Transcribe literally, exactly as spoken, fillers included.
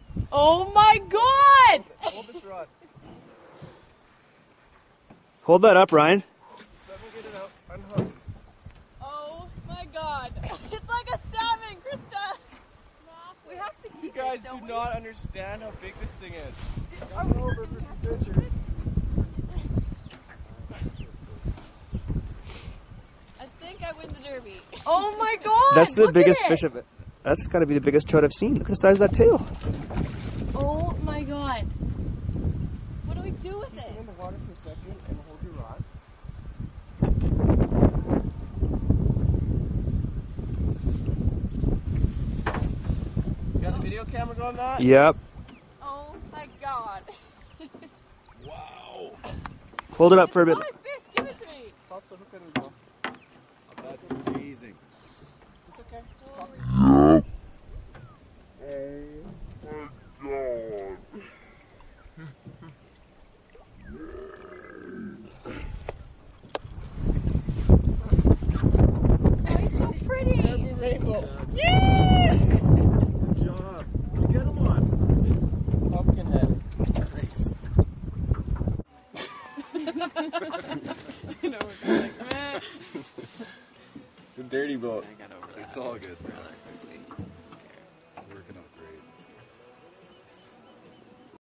Oh my god! Hold this rod. Hold that up, Ryan. Let me get it out. Unhook. Oh my god. It's like a salmon, Krista! We have to keep You guys it, do don't we? not understand how big this thing is. Come over for some pictures. I think I win the derby. Oh my god! That's the look biggest at it. fish of it. That's got to be the biggest trout I've seen. Look at the size of that tail. Oh my god. What do we do with Keep it? it in the water for a second and hold your rod. You got the video camera going on that? Yep. Oh my god. Wow. Hold it up for a bit. My fish, give it to me. Pop the hook in as well. That's amazing. It's okay. Just pop it. Oh, he's so pretty. Cariboo rainbow. Yeah! Good job. Get him on. Pumpkin head. Nice. I know, we're like, meh. It's a dirty boat. It's all good, brother.